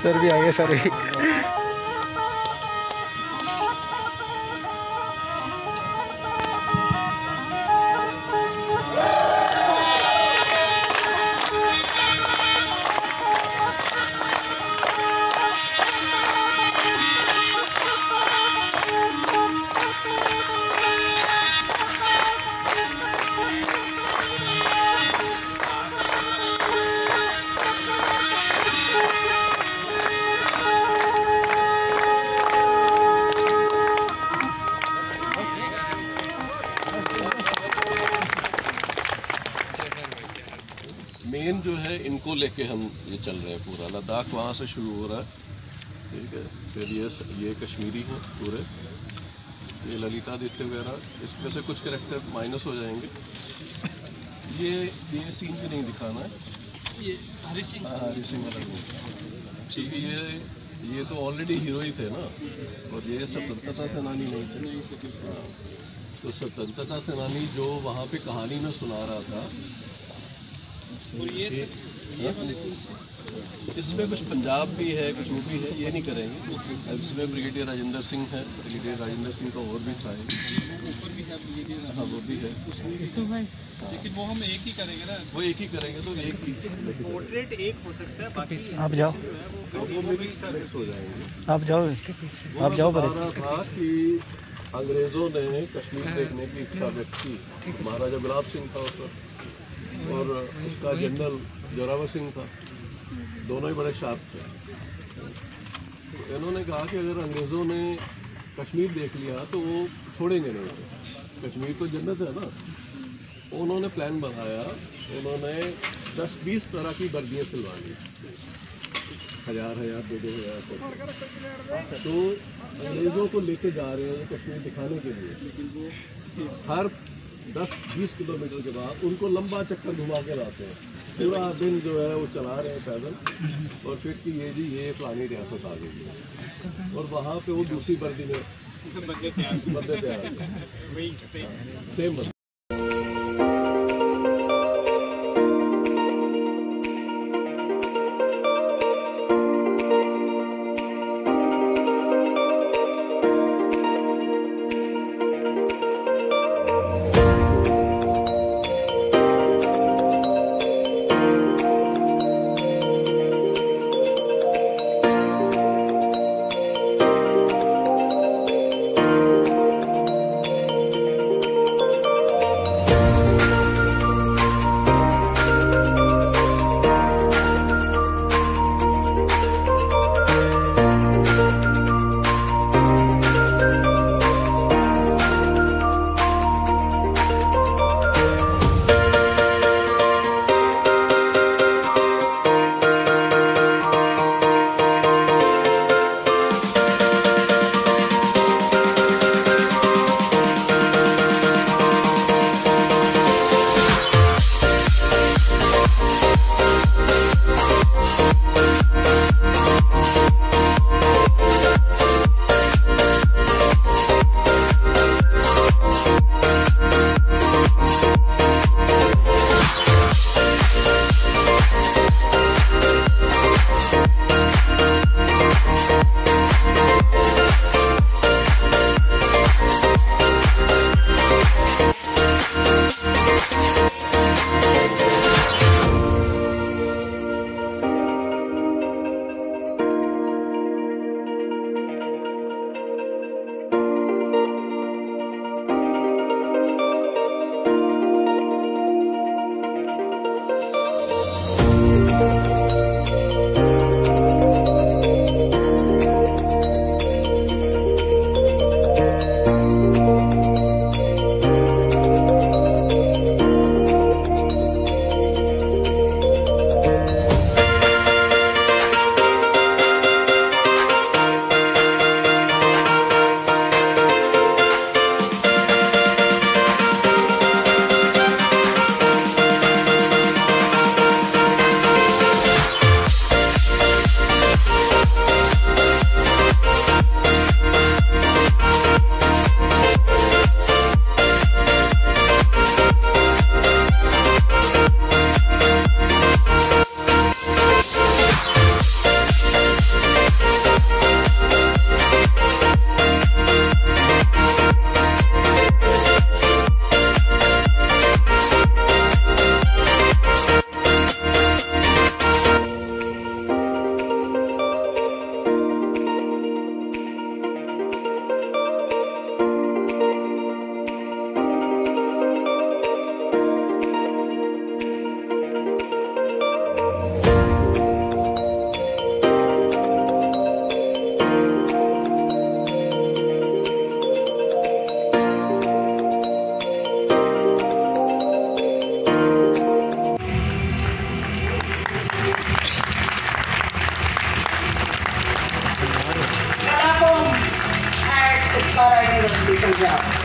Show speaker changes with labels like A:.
A: Sir भी आ गए, sir भी।
B: मेन जो है इनको लेके हम ये चल रहे हैं पूरा। लद्दाख वहाँ से शुरू हो रहा है, ठीक है। फिर ये कश्मीरी हैं पूरे, ये ललितादित्य वगैरह, इसमें से कुछ कैरेक्टर माइनस हो जाएंगे। ये सीन भी नहीं दिखाना है, ये हरी सिंह अलग नहीं, ठीक है। ये तो ऑलरेडी हीरो ही थे ना, और ये स्वतंत्रता सेनानी नहीं थे। तो स्वतंत्रता सेनानी जो वहाँ पे कहानी में सुना रहा था, और ये वाले इसमें कुछ पंजाब भी है, कुछ वो भी है, ये नहीं करेंगे। अब इसमें ब्रिगेडियर राजेंद्र सिंह है, ब्रिगेडियर राजेंद्र सिंह का और भी था, हाँ वो भी है,
C: लेकिन वो हम एक ही करेंगे ना,
B: वो एक ही करेंगे। तो एक ही
C: पोर्ट्रेट एक हो सकता है, बाकी
A: आप जाओ,
B: वो मिक्स हो जाएंगे।
A: आप जाओ, इसके पीछे आप जाओ।
B: था कि अंग्रेजों ने कश्मीर देखने की इच्छा व्यक्त की। महाराजा गुलाब सिंह था उस वक्त, और उसका जनरल जोरावर सिंह था, दोनों ही बड़े शार्प थे। तो इन्होंने कहा कि अगर अंग्रेज़ों ने कश्मीर देख लिया तो वो छोड़ेंगे नहीं, कश्मीर तो जन्नत है ना। उन्होंने प्लान बनाया, उन्होंने 10-20 तरह की वर्दियाँ सिलवा ली, 1000 2,000 तो अंग्रेज़ों को लेके जा रहे हैं कश्मीर दिखाने के लिए। हर 10-20 किलोमीटर के बाद उनको लंबा चक्कर घुमा के लाते हैं, पूरा दिन जो है वो चला रहे हैं पैदल, और फिर कि ये जी ये फलानी रियासत आ गई है, और वहाँ पे वो दूसरी वर्दी में बंदे तैयार सेम।
D: पंजाब।